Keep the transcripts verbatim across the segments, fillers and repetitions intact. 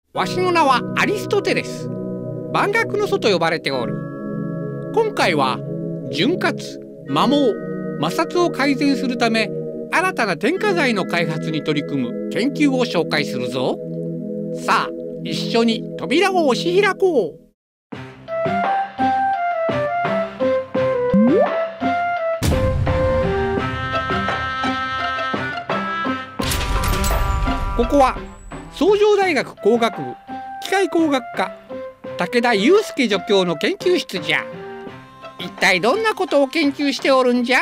わしの名はアリストテレス。万学の祖と呼ばれておる。今回は潤滑、摩耗、摩擦を改善するため新たな添加剤の開発に取り組む研究を紹介するぞ。さあ一緒に扉を押し開こう。ここは崇城大学工学部機械工学科武田祐介助教の研究室じゃ。一体どんなことを研究しておるんじゃ。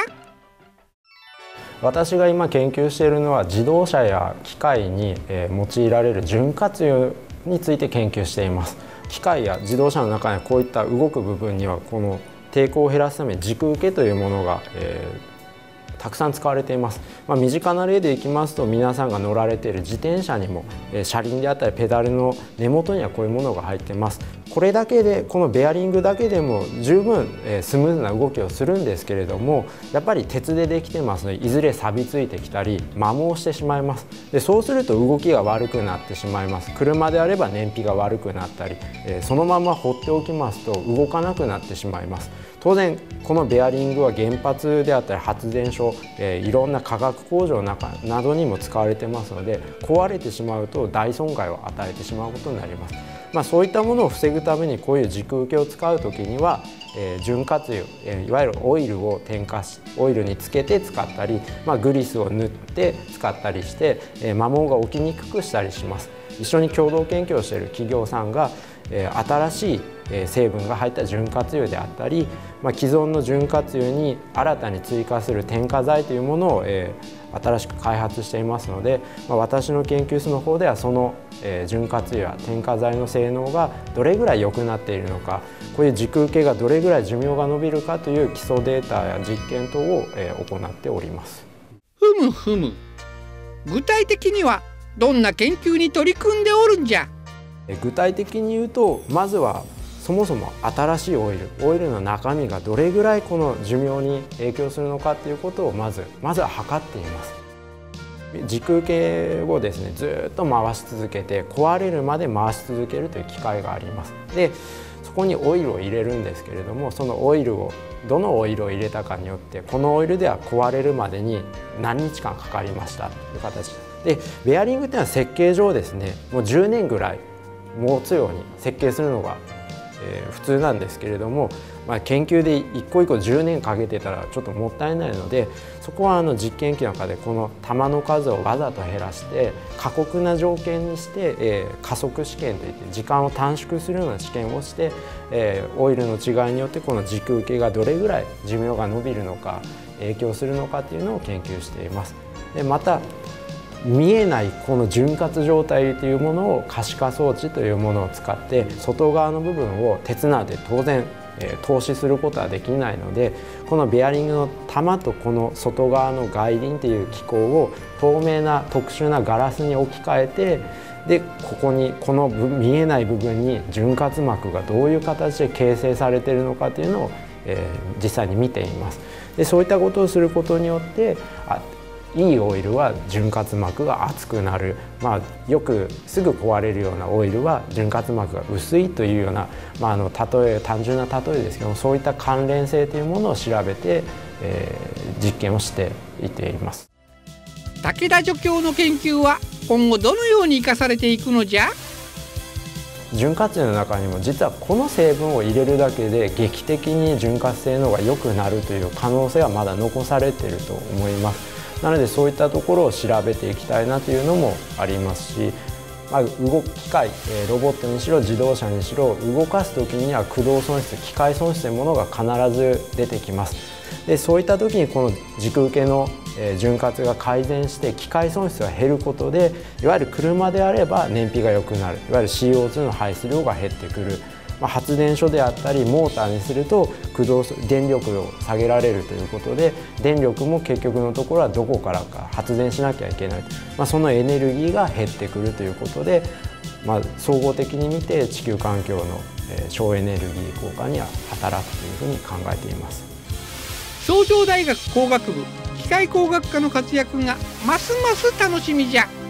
私が今研究しているのは自動車や機械に用いられる潤滑油について研究しています。機械や自動車の中にこういった動く部分にはこの抵抗を減らすために軸受けというものが、えーたくさん使われています。まあ、身近な例でいきますと、皆さんが乗られている自転車にも、えー、車輪であったりペダルの根元にはこういうものが入っています。これだけでこのベアリングだけでも十分、えー、スムーズな動きをするんですけれども、やっぱり鉄でできてますのでいずれ錆びついてきたり摩耗してしまいます。でそうすると動きが悪くなってしまいます。車であれば燃費が悪くなったり、えー、そのまま放っておきますと動かなくなってしまいます。当然このベアリングは原発であったり発電所、えー、いろんな化学工場の中などにも使われてますので、壊れてしまうと大損害を与えてしまうことになります。まあ、そういったものを防ぐためにこういう軸受けを使う時には、えー、潤滑油、えー、いわゆるオイルを添加しオイルにつけて使ったり、まあ、グリスを塗って使ったりして、えー、摩耗が起きにくくしたりします。一緒に共同研究をしている企業さんが、えー、新しい成分が入った潤滑油であったり、まあ、既存の潤滑油に新たに追加する添加剤というものを、えー、新しく開発していますので、まあ、私の研究室の方ではその、えー、潤滑油や添加剤の性能がどれぐらい良くなっているのか、こういう軸受けがどれぐらい寿命が延びるかという基礎データや実験等を、えー、行っております。 ふむふむ。具体的にはどんな研究に取り組んでおるんじゃ。 具体的に言うと、まずはそもそも新しいオイルオイルの中身がどれぐらいこの寿命に影響するのかということをまずまずは測っています。軸受けをですねずっと回し続けて壊れるまで回し続けるという機械があります。でそこにオイルを入れるんですけれども、そのオイルをどのオイルを入れたかによってこのオイルでは壊れるまでに何日間かかりましたという形で、ベアリングっていうのは設計上ですねもうじゅうねんぐらい持つように設計するのがえー、普通なんですけれども、まあ、研究で一個一個じゅうねんかけてたらちょっともったいないので、そこはあの実験機の中でこの弾の数をわざと減らして過酷な条件にして、えー、加速試験といって時間を短縮するような試験をして、えー、オイルの違いによってこの軸受けがどれぐらい寿命が延びるのか影響するのかというのを研究しています。でまた見えないこの潤滑状態というものを可視化装置というものを使って外側の部分を鉄などで当然、えー、透視することはできないので、このベアリングの玉とこの外側の外輪という機構を透明な特殊なガラスに置き換えて、でここにこの見えない部分に潤滑膜がどういう形で形成されているのかというのを、えー、実際に見ています。でそういったことをすることによってあいいオイルは潤滑膜が厚くなる、まあ、よくすぐ壊れるようなオイルは潤滑膜が薄いというような、まあ、あの例え単純な例えですけども、そういった関連性というものを調べて、えー、実験をしていっています。 武田助教の研究は今後どのように生かされていくのじゃ。 潤滑油の中にも実はこの成分を入れるだけで劇的に潤滑性の方が良くなるという可能性はまだ残されていると思います。なのでそういったところを調べていきたいなというのもありますし、まあ、動く機械ロボットにしろ自動車にしろ動かす時には駆動損失機械損失というものが必ず出てきます。でそういった時にこの軸受けの潤滑が改善して機械損失が減ることで、いわゆる車であれば燃費が良くなる、いわゆる シーオーツー の排出量が減ってくる、まあ、発電所であったりモーターにすると駆動電力を下げられるということで、電力も結局のところはどこからか発電しなきゃいけない、まあ、そのエネルギーが減ってくるということで、まあ、総合的に見て地球環境の省エネルギー効果には働くというふうに考えています。 崇城大学工学部機械工学科の活躍がますます楽しみじゃ。